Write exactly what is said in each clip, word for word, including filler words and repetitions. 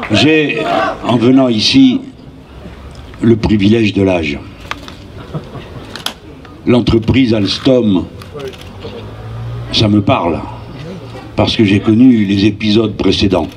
J'ai, en venant ici, le privilège de l'âge. L'entreprise Alstom, ça me parle, parce que j'ai connu les épisodes précédents.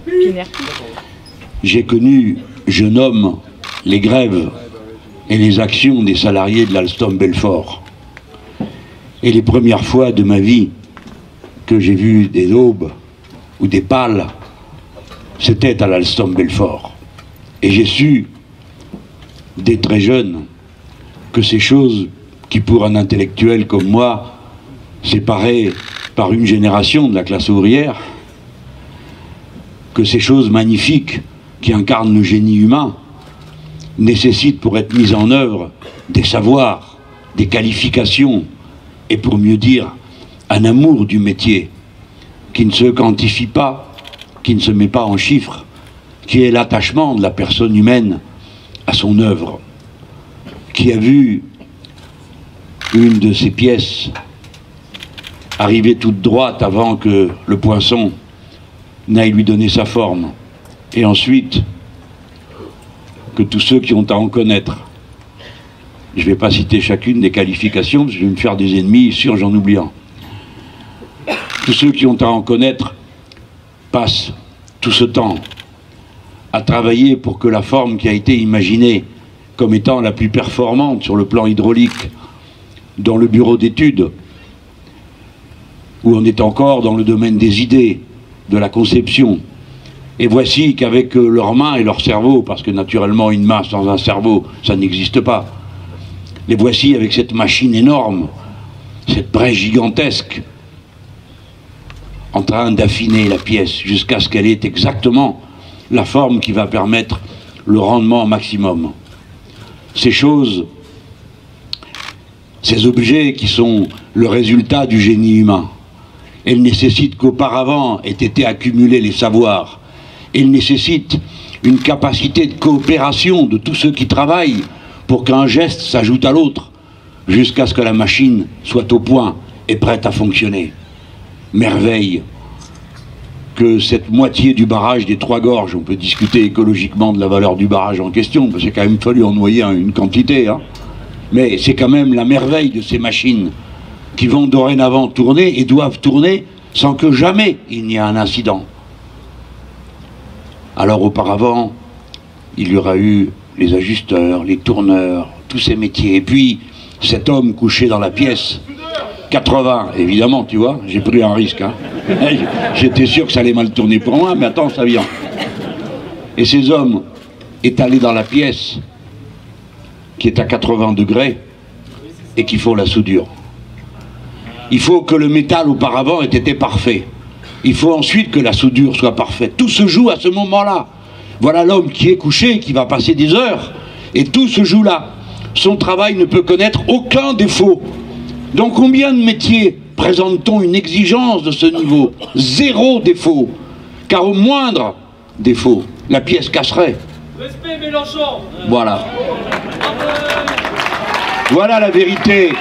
J'ai connu, je nomme, les grèves et les actions des salariés de l'Alstom Belfort. Et les premières fois de ma vie que j'ai vu des aubes ou des pales, c'était à l'Alstom Belfort. Et j'ai su, dès très jeune, que ces choses qui, pour un intellectuel comme moi, séparées par une génération de la classe ouvrière, que ces choses magnifiques qui incarnent le génie humain nécessitent pour être mises en œuvre des savoirs, des qualifications, et pour mieux dire, un amour du métier qui ne se quantifie pas, qui ne se met pas en chiffres, qui est l'attachement de la personne humaine à son œuvre, qui a vu une de ses pièces arriver toute droite avant que le poinçon n'aille lui donner sa forme, et ensuite que tous ceux qui ont à en connaître, je ne vais pas citer chacune des qualifications, parce que je vais me faire des ennemis sûrs, j'en oublie un. Tous ceux qui ont à en connaître passent tout ce temps à travailler pour que la forme qui a été imaginée comme étant la plus performante sur le plan hydraulique dans le bureau d'études, où on est encore dans le domaine des idées, de la conception. Et voici qu'avec leurs mains et leur cerveau, parce que naturellement une main sans un cerveau, ça n'existe pas, les voici avec cette machine énorme, cette brèche gigantesque, en train d'affiner la pièce jusqu'à ce qu'elle ait exactement la forme qui va permettre le rendement maximum. Ces choses, ces objets qui sont le résultat du génie humain, elles nécessitent qu'auparavant aient été accumulés les savoirs. Elles nécessitent une capacité de coopération de tous ceux qui travaillent pour qu'un geste s'ajoute à l'autre, jusqu'à ce que la machine soit au point et prête à fonctionner. Merveille que cette moitié du barrage des Trois Gorges, on peut discuter écologiquement de la valeur du barrage en question, parce qu'il a quand même fallu en noyer une quantité, hein. Mais c'est quand même la merveille de ces machines qui vont dorénavant tourner et doivent tourner sans que jamais il n'y ait un incident. Alors auparavant, il y aura eu les ajusteurs, les tourneurs, tous ces métiers. Et puis, cet homme couché dans la pièce, quatre-vingts, évidemment, tu vois, j'ai pris un risque. Hein. J'étais sûr que ça allait mal tourner pour moi, mais attends, ça vient. Et ces hommes étalés dans la pièce, qui est à quatre-vingts degrés, et qui font la soudure. Il faut que le métal auparavant ait été parfait. Il faut ensuite que la soudure soit parfaite. Tout se joue à ce moment-là. Voilà l'homme qui est couché, qui va passer des heures, et tout se joue là. Son travail ne peut connaître aucun défaut. Dans combien de métiers présente-t-on une exigence de ce niveau? Zéro défaut. Car au moindre défaut, la pièce casserait. Respect Mélenchon. Voilà. Voilà la vérité.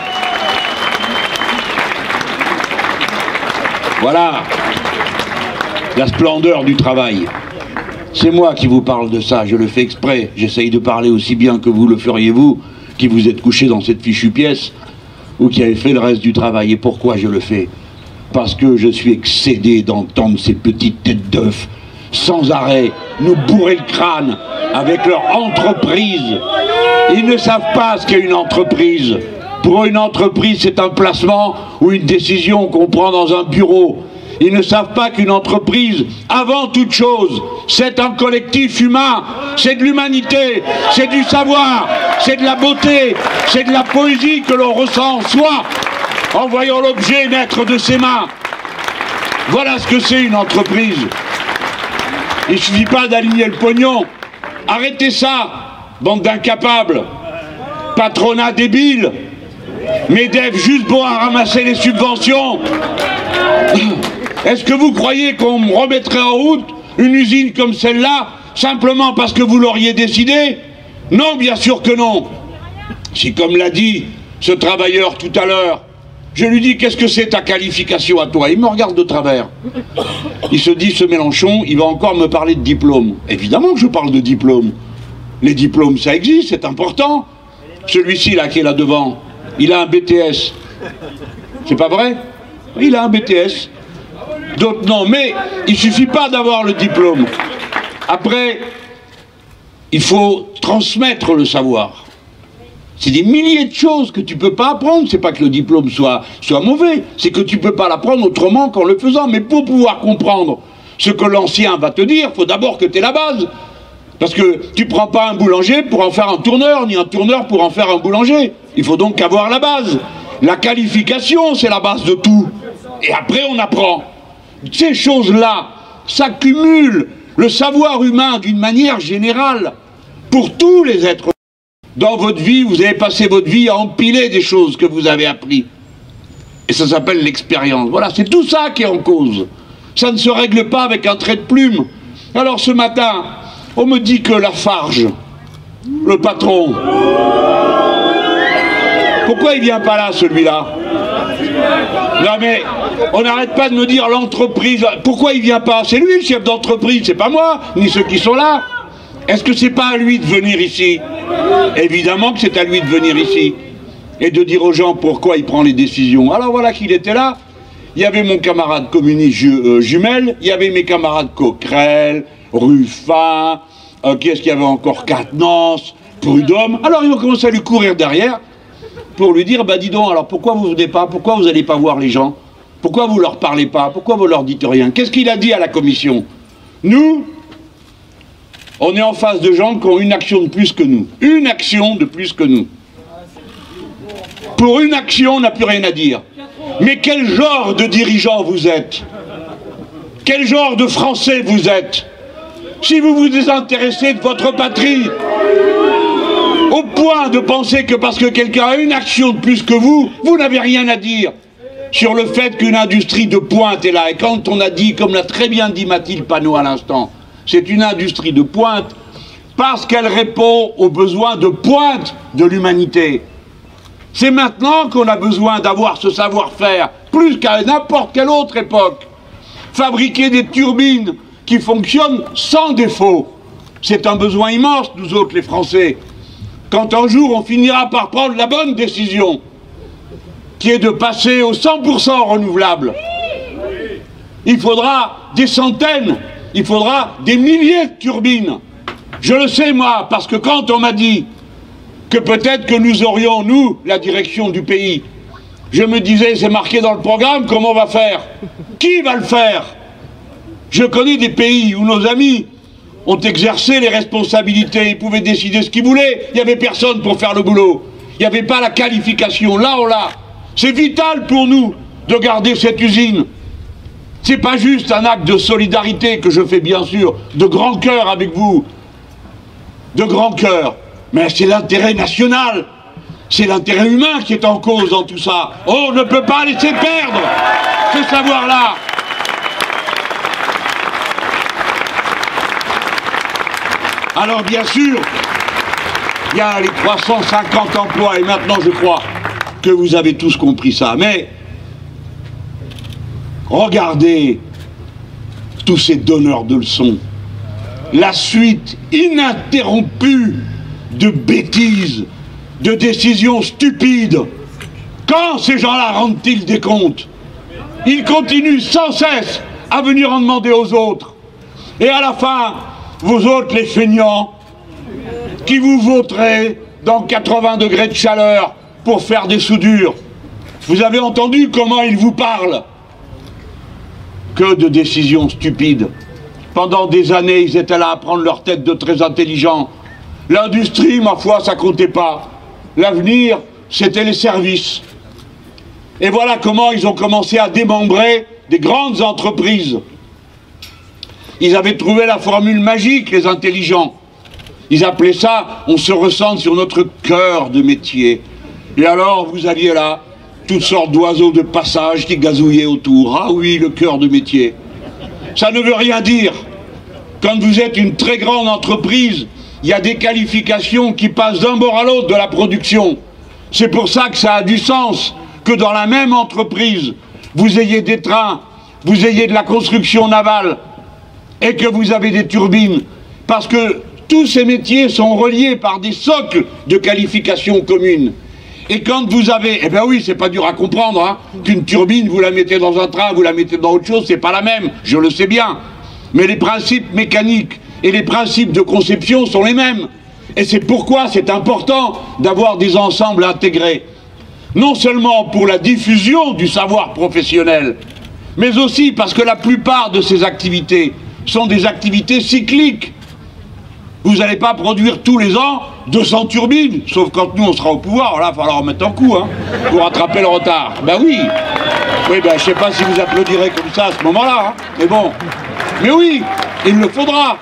Voilà la splendeur du travail. C'est moi qui vous parle de ça, je le fais exprès. J'essaye de parler aussi bien que vous le feriez vous, qui vous êtes couché dans cette fichue pièce, ou qui avez fait le reste du travail. Et pourquoi je le fais? Parce que je suis excédé d'entendre ces petites têtes d'œufs sans arrêt nous bourrer le crâne avec leur entreprise. Ils ne savent pas ce qu'est une entreprise. Pour eux, une entreprise, c'est un placement ou une décision qu'on prend dans un bureau. Ils ne savent pas qu'une entreprise, avant toute chose, c'est un collectif humain, c'est de l'humanité, c'est du savoir, c'est de la beauté, c'est de la poésie que l'on ressent en soi, en voyant l'objet naître de ses mains. Voilà ce que c'est une entreprise. Il ne suffit pas d'aligner le pognon. Arrêtez ça, bande d'incapables. Patronat débile. MEDEF juste bon à ramasser les subventions. Est-ce que vous croyez qu'on remettrait en route une usine comme celle-là simplement parce que vous l'auriez décidé? Non, bien sûr que non. Si, comme l'a dit ce travailleur tout à l'heure, Je lui dis, qu'est-ce que c'est ta qualification à toi? Il me regarde de travers. Il se dit, ce Mélenchon, il va encore me parler de diplôme. Évidemment que je parle de diplôme. Les diplômes, ça existe, c'est important. Celui-ci, là, qui est là devant, il a un B T S. C'est pas vrai? Il a un B T S. D'autres non, mais il suffit pas d'avoir le diplôme. Après, il faut transmettre le savoir. C'est des milliers de choses que tu peux pas apprendre. C'est pas que le diplôme soit, soit mauvais, c'est que tu peux pas l'apprendre autrement qu'en le faisant. Mais pour pouvoir comprendre ce que l'ancien va te dire, il faut d'abord que tu aies la base. Parce que tu prends pas un boulanger pour en faire un tourneur, ni un tourneur pour en faire un boulanger. Il faut donc avoir la base. La qualification, c'est la base de tout. Et après, on apprend. Ces choses-là s'accumulent. Le savoir humain, d'une manière générale, pour tous les êtres humains. Dans votre vie, vous avez passé votre vie à empiler des choses que vous avez apprises. Et ça s'appelle l'expérience. Voilà, c'est tout ça qui est en cause. Ça ne se règle pas avec un trait de plume. Alors ce matin, on me dit que Lafarge, le patron, pourquoi il vient pas là, celui-là? Non mais, on n'arrête pas de me dire l'entreprise, pourquoi il vient pas? C'est lui le chef d'entreprise, c'est pas moi, ni ceux qui sont là. Est-ce que c'est pas à lui de venir ici? Évidemment que c'est à lui de venir ici. Et de dire aux gens pourquoi il prend les décisions. Alors voilà qu'il était là. Il y avait mon camarade communiste ju euh, Jumel, il y avait mes camarades Coquerel, Ruffin, euh, qui est-ce qu'il y avait encore? Quatennens, Prudhomme. Alors ils ont commencé à lui courir derrière pour lui dire, bah dis donc, alors pourquoi vous venez pas? Pourquoi vous n'allez pas voir les gens? Pourquoi vous leur parlez pas? Pourquoi vous leur dites rien? Qu'est-ce qu'il a dit à la commission? Nous, on est en face de gens qui ont une action de plus que nous. Une action de plus que nous. Pour une action, on n'a plus rien à dire. Mais quel genre de dirigeant vous êtes? Quel genre de Français vous êtes? Si vous vous désintéressez de votre patrie, au point de penser que parce que quelqu'un a une action de plus que vous, vous n'avez rien à dire sur le fait qu'une industrie de pointe est là. Et quand on a dit, comme l'a très bien dit Mathilde Panot à l'instant, c'est une industrie de pointe parce qu'elle répond aux besoins de pointe de l'humanité. C'est maintenant qu'on a besoin d'avoir ce savoir-faire, plus qu'à n'importe quelle autre époque. Fabriquer des turbines qui fonctionnent sans défaut, c'est un besoin immense, nous autres les Français. Quand un jour on finira par prendre la bonne décision, qui est de passer au cent pour cent renouvelable, il faudra des centaines, il faudra des milliers de turbines. Je le sais moi, parce que quand on m'a dit que peut-être que nous aurions, nous, la direction du pays, je me disais, c'est marqué dans le programme, comment on va faire? Qui va le faire? Je connais des pays où nos amis ont exercé les responsabilités, ils pouvaient décider ce qu'ils voulaient, il n'y avait personne pour faire le boulot, il n'y avait pas la qualification, là on l'a. C'est vital pour nous de garder cette usine. C'est pas juste un acte de solidarité que je fais bien sûr, de grand cœur avec vous, de grand cœur, mais c'est l'intérêt national, c'est l'intérêt humain qui est en cause dans tout ça. On ne peut pas laisser perdre ce savoir-là. Alors bien sûr, il y a les trois cent cinquante emplois, et maintenant je crois que vous avez tous compris ça, mais regardez tous ces donneurs de leçons, la suite ininterrompue de bêtises, de décisions stupides. Quand ces gens-là rendent-ils des comptes? Ils continuent sans cesse à venir en demander aux autres. Et à la fin, vous autres les feignants, qui vous vautrez dans quatre-vingts degrés de chaleur pour faire des soudures, vous avez entendu comment ils vous parlent? Que de décisions stupides. Pendant des années, ils étaient là à prendre leur tête de très intelligents. L'industrie, ma foi, ça comptait pas. L'avenir, c'était les services. Et voilà comment ils ont commencé à démembrer des grandes entreprises. Ils avaient trouvé la formule magique, les intelligents. Ils appelaient ça, on se ressent sur notre cœur de métier. Et alors, vous aviez là toutes sortes d'oiseaux de passage qui gazouillaient autour. Ah oui, le cœur de métier. Ça ne veut rien dire. Quand vous êtes une très grande entreprise, il y a des qualifications qui passent d'un bord à l'autre de la production. C'est pour ça que ça a du sens que dans la même entreprise, vous ayez des trains, vous ayez de la construction navale et que vous avez des turbines, parce que tous ces métiers sont reliés par des socles de qualification communes. Et quand vous avez, eh bien oui, c'est pas dur à comprendre, hein, qu'une turbine, vous la mettez dans un train, vous la mettez dans autre chose, c'est pas la même, je le sais bien. Mais les principes mécaniques et les principes de conception sont les mêmes. Et c'est pourquoi c'est important d'avoir des ensembles intégrés. Non seulement pour la diffusion du savoir professionnel, mais aussi parce que la plupart de ces activités sont des activités cycliques. Vous n'allez pas produire tous les ans deux cents turbines, sauf quand nous on sera au pouvoir, là il va falloir en mettre un coup, hein, pour rattraper le retard. Ben oui, oui ben je sais pas si vous applaudirez comme ça à ce moment-là, hein, mais bon, mais oui, il le faudra.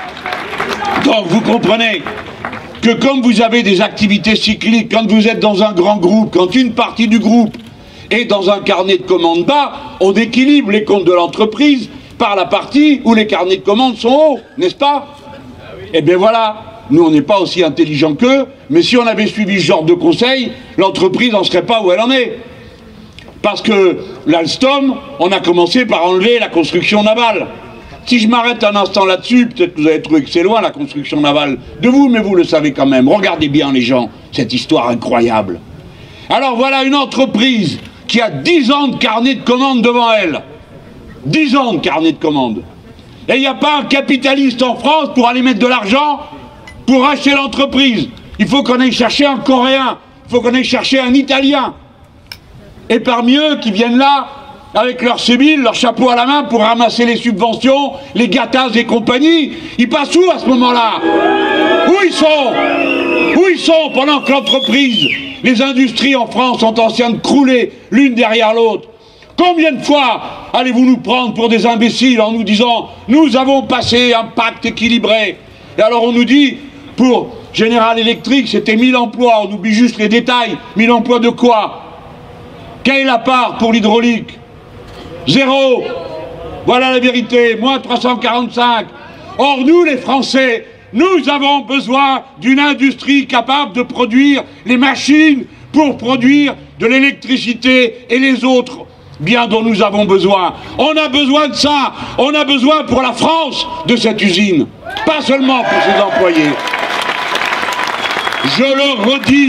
Donc vous comprenez que comme vous avez des activités cycliques, quand vous êtes dans un grand groupe, quand une partie du groupe est dans un carnet de commandes bas, on équilibre les comptes de l'entreprise par la partie où les carnets de commandes sont hauts, n'est-ce pas? Eh bien voilà, nous on n'est pas aussi intelligents qu'eux, mais si on avait suivi ce genre de conseil, l'entreprise n'en serait pas où elle en est. Parce que l'Alstom, on a commencé par enlever la construction navale. Si je m'arrête un instant là-dessus, peut-être que vous avez trouvé que c'est loin la construction navale de vous, mais vous le savez quand même. Regardez bien les gens, cette histoire incroyable. Alors voilà une entreprise qui a dix ans de carnet de commandes devant elle. dix ans de carnet de commandes. Et il n'y a pas un capitaliste en France pour aller mettre de l'argent pour acheter l'entreprise. Il faut qu'on aille chercher un Coréen, il faut qu'on aille chercher un Italien. Et parmi eux qui viennent là, avec leur sébile, leur chapeau à la main pour ramasser les subventions, les gâtages et compagnie, ils passent où à ce moment-là? Où ils sont? Où ils sont pendant que l'entreprise, les industries en France sont en train de crouler l'une derrière l'autre? Combien de fois allez-vous nous prendre pour des imbéciles en nous disant « Nous avons passé un pacte équilibré » et alors on nous dit, pour General Electric, c'était mille emplois, on oublie juste les détails. mille emplois de quoi? Quelle est la part pour l'hydraulique? Zéro. Voilà la vérité, moins trois cent quarante-cinq. Or nous, les Français, nous avons besoin d'une industrie capable de produire les machines pour produire de l'électricité et les autres bien dont nous avons besoin. On a besoin de ça. On a besoin pour la France de cette usine. Pas seulement pour ses employés. Je le redis.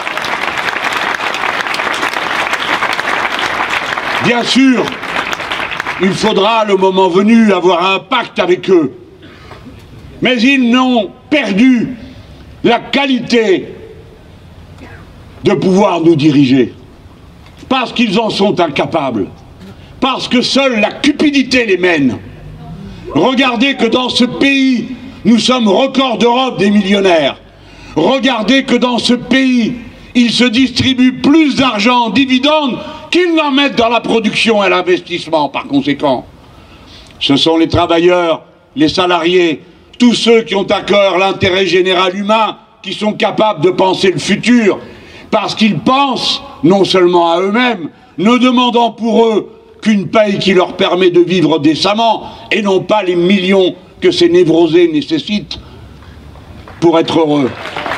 Bien sûr, il faudra, le moment venu, avoir un pacte avec eux. Mais ils n'ont perdu la qualité de pouvoir nous diriger. Parce qu'ils en sont incapables. Parce que seule la cupidité les mène. Regardez que dans ce pays, nous sommes record d'Europe des millionnaires. Regardez que dans ce pays, ils se distribuent plus d'argent en dividendes qu'ils n'en mettent dans la production et l'investissement, par conséquent. Ce sont les travailleurs, les salariés, tous ceux qui ont à cœur l'intérêt général humain, qui sont capables de penser le futur, parce qu'ils pensent non seulement à eux-mêmes, ne demandant pour eux qu'une paye qui leur permet de vivre décemment, et non pas les millions que ces névrosés nécessitent pour être heureux.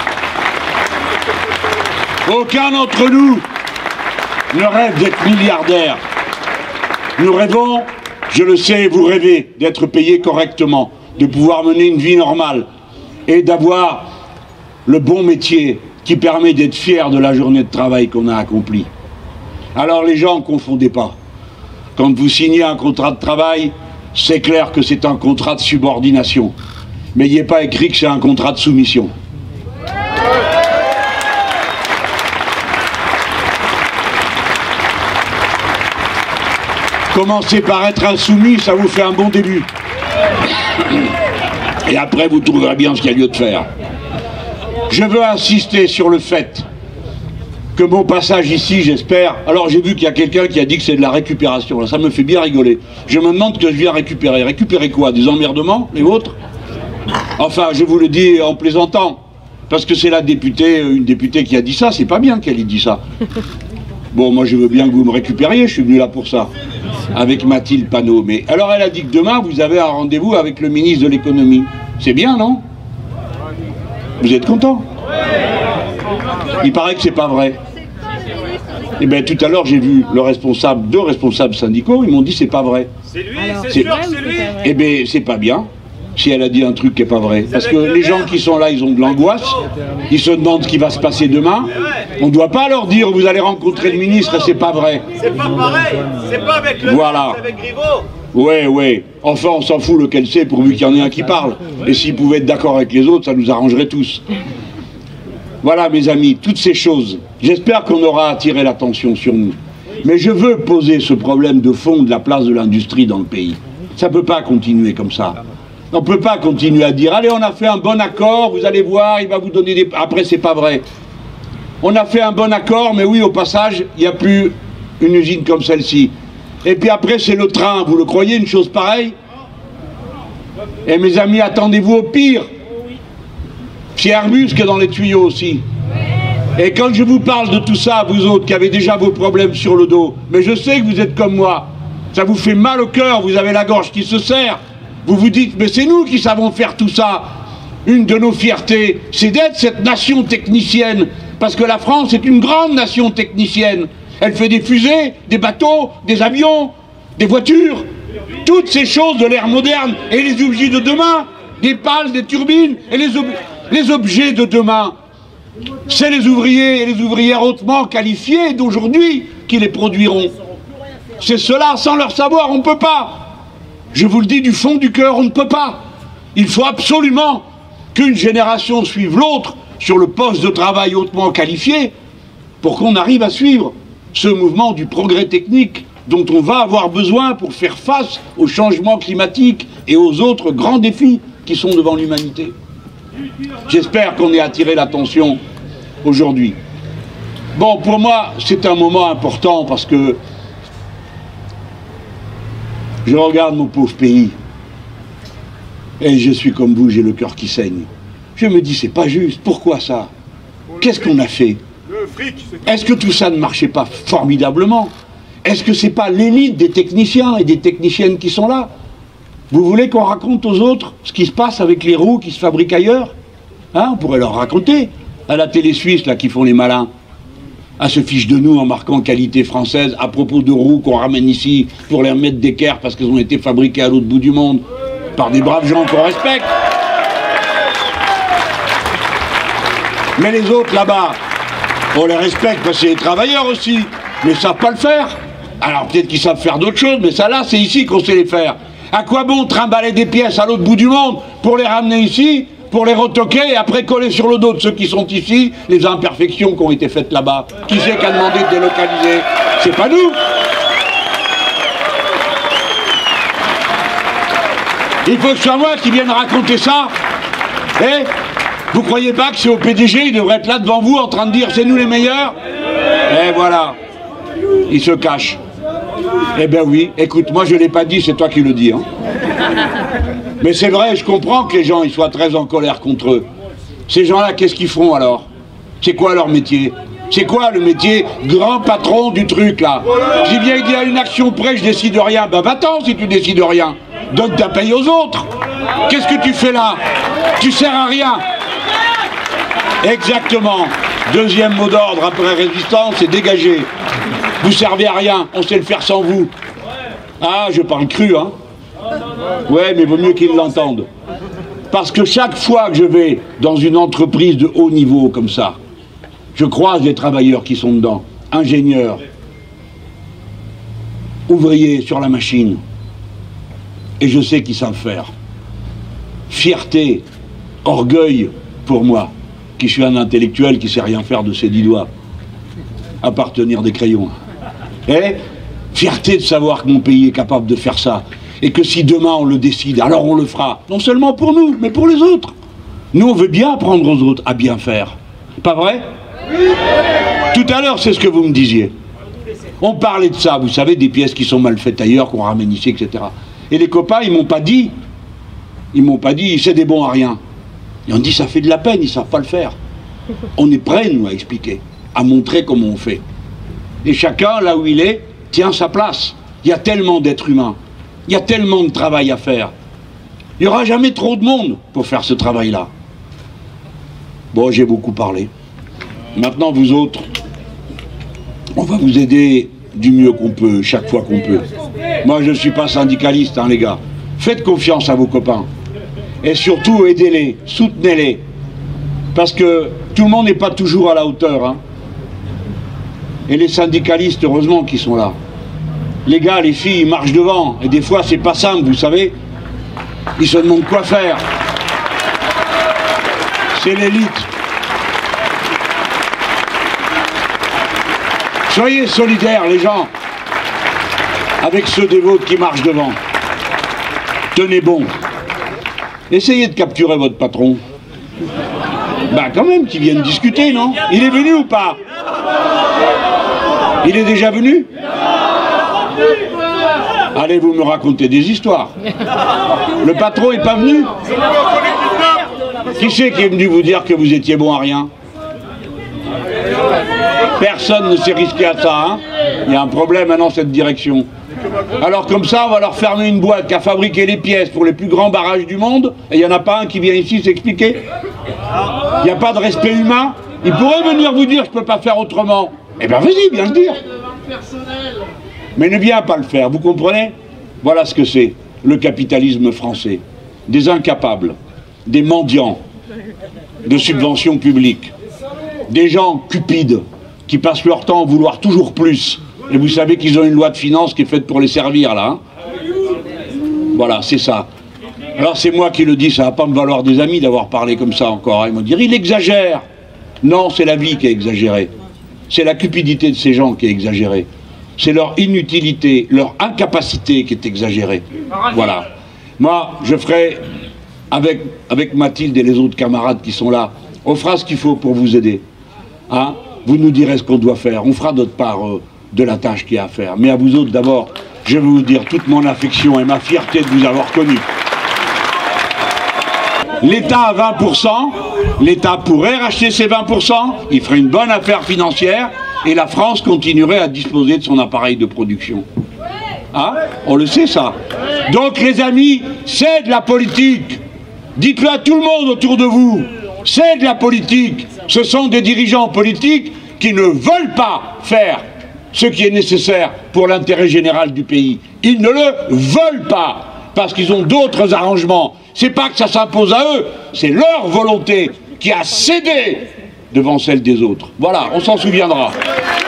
Aucun d'entre nous ne rêve d'être milliardaire. Nous rêvons, je le sais, vous rêvez d'être payé correctement, de pouvoir mener une vie normale et d'avoir le bon métier qui permet d'être fier de la journée de travail qu'on a accomplie. Alors les gens, ne confondez pas. Quand vous signez un contrat de travail, c'est clair que c'est un contrat de subordination. Mais il n'y est pas écrit que c'est un contrat de soumission. Commencez par être insoumis, ça vous fait un bon début. Et après, vous trouverez bien ce qu'il y a lieu de faire. Je veux insister sur le fait que mon passage ici, j'espère... Alors j'ai vu qu'il y a quelqu'un qui a dit que c'est de la récupération. Là, ça me fait bien rigoler. Je me demande ce que je viens récupérer. Récupérer quoi? Des emmerdements, les vôtres? Enfin, je vous le dis en plaisantant. Parce que c'est la députée, une députée qui a dit ça. C'est pas bien qu'elle ait dit ça. Bon, moi je veux bien que vous me récupériez, je suis venu là pour ça, avec Mathilde Panot. Mais alors elle a dit que demain vous avez un rendez-vous avec le ministre de l'économie. C'est bien, non? Vous êtes content? Il paraît que c'est pas vrai. Eh bien, tout à l'heure, j'ai vu le responsable, deux responsables syndicaux, ils m'ont dit c'est pas vrai. C'est lui, C'est- c'est sûr que c'est lui. Eh bien, c'est pas bien si elle a dit un truc qui n'est pas vrai. Parce que les gens qui sont là, ils ont de l'angoisse, ils se demandent ce qui va se passer demain. On ne doit pas leur dire vous allez rencontrer le ministre et c'est pas vrai. C'est pas pareil, c'est pas avec le Voilà. ministre, c'est avec Griveaux. Ouais, ouais. Enfin, on s'en fout lequel c'est pourvu qu'il y en ait un qui parle. Et s'il pouvait être d'accord avec les autres, ça nous arrangerait tous. Voilà, mes amis, toutes ces choses. J'espère qu'on aura attiré l'attention sur nous. Mais je veux poser ce problème de fond de la place de l'industrie dans le pays. Ça ne peut pas continuer comme ça. On ne peut pas continuer à dire, allez, on a fait un bon accord, vous allez voir, il va vous donner des... Après, c'est pas vrai. On a fait un bon accord, mais oui, au passage, il n'y a plus une usine comme celle-ci. Et puis après, c'est le train. Vous le croyez, une chose pareille? Et mes amis, attendez-vous au pire. C'est Airbus qui est dans les tuyaux aussi. Et quand je vous parle de tout ça, vous autres qui avez déjà vos problèmes sur le dos, mais je sais que vous êtes comme moi, ça vous fait mal au cœur, vous avez la gorge qui se serre. Vous vous dites, mais c'est nous qui savons faire tout ça. Une de nos fiertés, c'est d'être cette nation technicienne. Parce que la France est une grande nation technicienne. Elle fait des fusées, des bateaux, des avions, des voitures. Toutes ces choses de l'ère moderne et les objets de demain, des pales, des turbines et les, ob les objets de demain. C'est les ouvriers et les ouvrières hautement qualifiés d'aujourd'hui qui les produiront. C'est cela, sans leur savoir, on ne peut pas. Je vous le dis du fond du cœur, on ne peut pas. Il faut absolument qu'une génération suive l'autre sur le poste de travail hautement qualifié pour qu'on arrive à suivre ce mouvement du progrès technique dont on va avoir besoin pour faire face au changement climatique et aux autres grands défis qui sont devant l'humanité. J'espère qu'on ait attiré l'attention aujourd'hui. Bon, pour moi, c'est un moment important parce que je regarde mon pauvre pays et je suis comme vous, j'ai le cœur qui saigne. Je me dis, c'est pas juste. Pourquoi ça? Qu'est-ce qu'on a fait? Est-ce que tout ça ne marchait pas formidablement? Est-ce que c'est pas l'élite des techniciens et des techniciennes qui sont là? Vous voulez qu'on raconte aux autres ce qui se passe avec les roues qui se fabriquent ailleurs? Hein, on pourrait leur raconter à la télé suisse là qui font les malins. Ah, se fiche de nous en marquant qualité française à propos de roues qu'on ramène ici pour les remettre d'équerre parce qu'elles ont été fabriquées à l'autre bout du monde par des braves gens qu'on respecte. Mais les autres là-bas, on les respecte parce que c'est des travailleurs aussi, mais ils ne savent pas le faire. Alors peut-être qu'ils savent faire d'autres choses, mais ça là, c'est ici qu'on sait les faire. À quoi bon trimballer des pièces à l'autre bout du monde pour les ramener ici, pour les retoquer et après coller sur le dos de ceux qui sont ici les imperfections qui ont été faites là-bas? Qui c'est qui a demandé de délocaliser? C'est pas nous. Il faut que ce soit moi qui vienne raconter ça. Eh, vous croyez pas que c'est au P D G, il devrait être là devant vous en train de dire c'est nous les meilleurs? Eh voilà, il se cache. Eh ben oui, écoute, moi je l'ai pas dit, c'est toi qui le dis. Hein. Mais c'est vrai, je comprends que les gens ils soient très en colère contre eux. Ces gens-là, qu'est-ce qu'ils font alors? C'est quoi leur métier? C'est quoi le métier grand patron du truc là? Si bien il dit à une action près, je décide de rien. Ben va-t'en si tu décides de rien. Donne ta paye aux autres. Qu'est-ce que tu fais là? Tu sers à rien. Exactement. Deuxième mot d'ordre après résistance, c'est dégager. Vous servez à rien, on sait le faire sans vous. Ah, je parle cru, hein. Ouais, mais vaut mieux qu'ils l'entendent. Parce que chaque fois que je vais dans une entreprise de haut niveau comme ça, je croise des travailleurs qui sont dedans, ingénieurs, ouvriers sur la machine, et je sais qu'ils savent faire. Fierté, orgueil pour moi, qui suis un intellectuel qui sait rien faire de ses dix doigts, à part tenir des crayons. Et fierté de savoir que mon pays est capable de faire ça, et que si demain on le décide, alors on le fera, non seulement pour nous, mais pour les autres. Nous, on veut bien apprendre aux autres à bien faire. Pas vrai? Tout à l'heure, c'est ce que vous me disiez. On parlait de ça, vous savez, des pièces qui sont mal faites ailleurs, qu'on ramène ici, et cetera. Et les copains, ils m'ont pas dit, ils m'ont pas dit, c'est des bons à rien. Ils ont dit, ça fait de la peine, ils savent pas le faire. On est prêts, nous, à expliquer, à montrer comment on fait. Et chacun, là où il est, tient sa place. Il y a tellement d'êtres humains, il y a tellement de travail à faire. Il n'y aura jamais trop de monde pour faire ce travail-là. Bon, j'ai beaucoup parlé. Maintenant, vous autres, On va vous aider du mieux qu'on peut, chaque fois qu'on peut. Moi, je ne suis pas syndicaliste, hein, les gars. Faites confiance à vos copains. Et surtout, aidez-les, soutenez-les. Parce que tout le monde n'est pas toujours à la hauteur. Hein. Et les syndicalistes, heureusement qu'ils sont là. Les gars, les filles, ils marchent devant. Et des fois, c'est pas simple, vous savez. Ils se demandent quoi faire. C'est l'élite. Soyez solidaires, les gens, avec ceux des vôtres qui marchent devant. Tenez bon. Essayez de capturer votre patron. Bah quand même, qu'ils viennent discuter, non? Il est venu ou pas? Il est déjà venu? Allez, vous me racontez des histoires. Le patron est pas venu? Qui c'est qui est venu vous dire que vous étiez bon à rien? Personne ne s'est risqué à ça, hein. Il y a un problème maintenant, cette direction. Alors comme ça, on va leur fermer une boîte qui a fabriqué les pièces pour les plus grands barrages du monde, et il n'y en a pas un qui vient ici s'expliquer. Il n'y a pas de respect humain. Il pourrait venir vous dire, je ne peux pas faire autrement. Eh bien vas-y, viens le dire. Mais ne viens pas le faire, vous comprenez? Voilà ce que c'est, le capitalisme français. Des incapables, des mendiants de subventions publiques, des gens cupides qui passent leur temps à vouloir toujours plus. Et vous savez qu'ils ont une loi de finances qui est faite pour les servir, là. Hein. Voilà, c'est ça. Alors c'est moi qui le dis, ça ne va pas me valoir des amis d'avoir parlé comme ça encore. Ils vont dire, il exagère. Non, c'est la vie qui est exagérée. C'est la cupidité de ces gens qui est exagérée. C'est leur inutilité, leur incapacité qui est exagérée. Voilà. Moi, je ferai, avec, avec Mathilde et les autres camarades qui sont là, on fera ce qu'il faut pour vous aider. Hein? Vous nous direz ce qu'on doit faire. On fera notre part euh, de la tâche qu'il y a à faire. Mais à vous autres, d'abord, je vais vous dire toute mon affection et ma fierté de vous avoir connus. L'État à vingt pour cent, l'État pourrait racheter ces vingt pour cent, il ferait une bonne affaire financière, et la France continuerait à disposer de son appareil de production. Hein? On le sait, ça. Donc, les amis, c'est de la politique. Dites-le à tout le monde autour de vous. C'est de la politique. Ce sont des dirigeants politiques qui ne veulent pas faire ce qui est nécessaire pour l'intérêt général du pays. Ils ne le veulent pas, parce qu'ils ont d'autres arrangements. C'est pas que ça s'impose à eux, c'est leur volonté qui a cédé devant celle des autres. Voilà, on s'en souviendra.